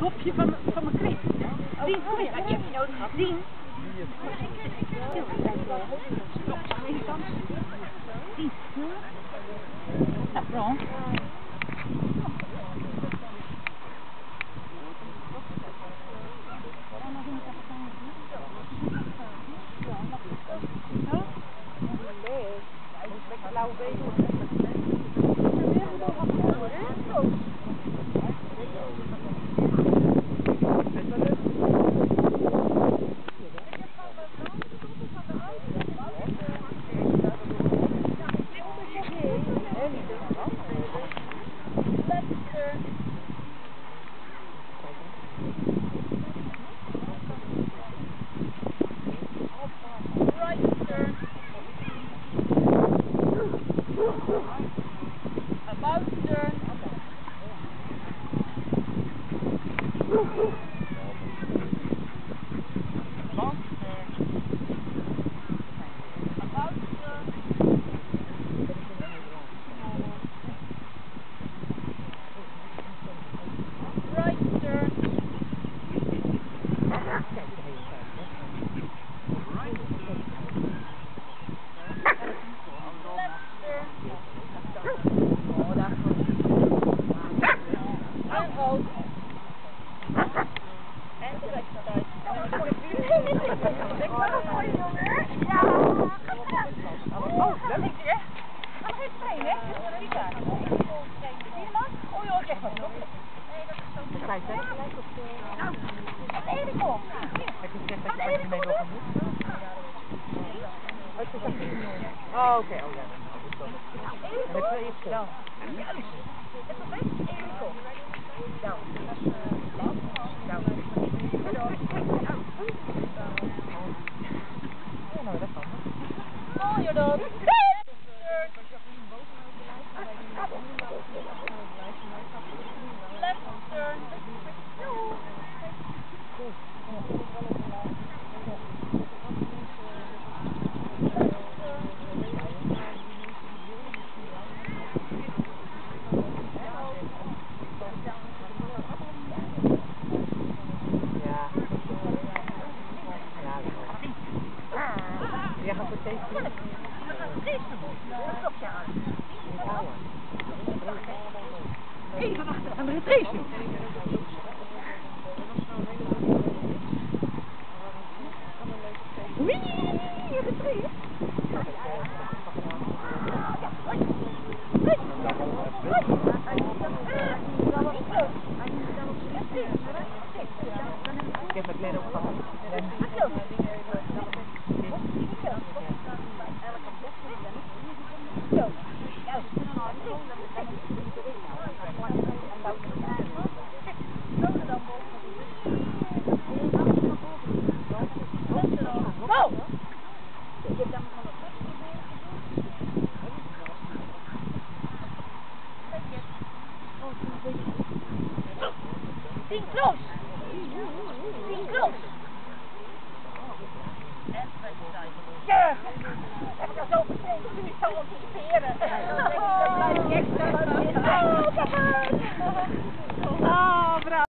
dopje van mijn krip. Dien, kom je? Ik heb je nodig. Dien. Dien. Nou, Ron. Oh, oké, oh ja. En de twee is snel. Oh, you're done. Left turn. Jij gaat voor deze doen? We gaan het deze doen. Wat stop je aan? Even wachten, gaan we het race doen. Wee, je getraind. Ik heb mijn kleren opgehaald. Tien close! Tien close! Ja! Heb ik al zo gevonden, toen ik zou anticiperen. Dan blijf ik extra. Oh, papa!